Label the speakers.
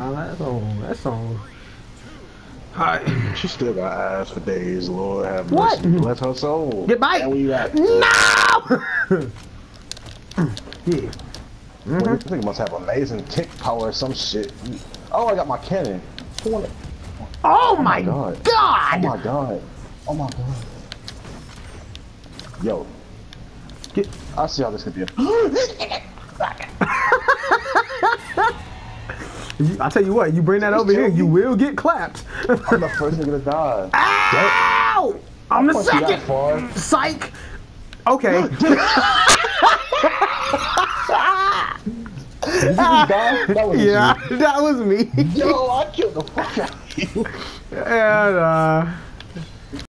Speaker 1: That song. Alright.
Speaker 2: She still got ass for days. Lord have
Speaker 1: What?
Speaker 2: mercy. Bless her soul.
Speaker 1: Get back!
Speaker 2: And where you at?
Speaker 1: No! Yeah.
Speaker 2: Well, this thing must have amazing kick power or some shit. Oh, I got my cannon.
Speaker 1: Oh my god!
Speaker 2: Oh my god! Oh my god! Yo, I see how this could be.
Speaker 1: I tell you what, you bring that over here, you will get clapped.
Speaker 2: I'm the first nigga to die.
Speaker 1: Ow! I'm the second. Psych. Okay.
Speaker 2: Did you just die? That was
Speaker 1: yeah, that was me.
Speaker 2: Yo, I killed the fuck out of you.
Speaker 1: And